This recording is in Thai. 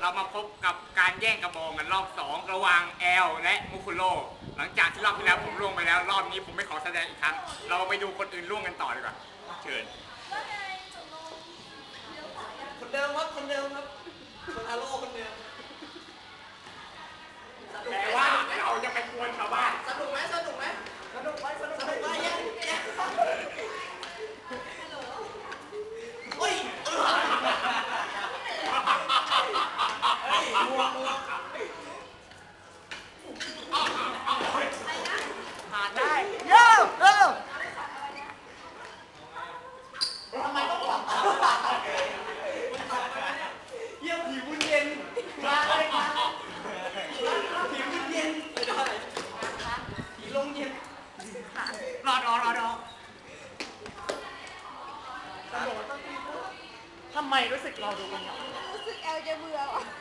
เรามาพบกับการแย่งกระบองกันรอบ2ระหว่างแอลและมุคุโร่หลังจากที่รอบที่แล้วผมล่วงไปแล้วรอบนี้ผมไม่ขอแสดงอีกครั้งเราไปดูคนอื่นล่วงกันต่อดีกว่าเชิญคนเดิมครับคนเดิมครับคนอาโร่คนเดิมแต่ว่าเราจะไปกวนชาวบ้านสนุกไหมสนุกไหมสนุกไหมสนุกไหมแย่โอ้ยผ่านได้เย้ทำไมต้องหวังเยี่ยมผีบุญเย็นมาเลยมาผีบุญเย็นไม่ได้ผีลงเย็นรอทำไมรู้สึกเราดูกันหรอรู้สึกแอลจะเบื่อว่ะ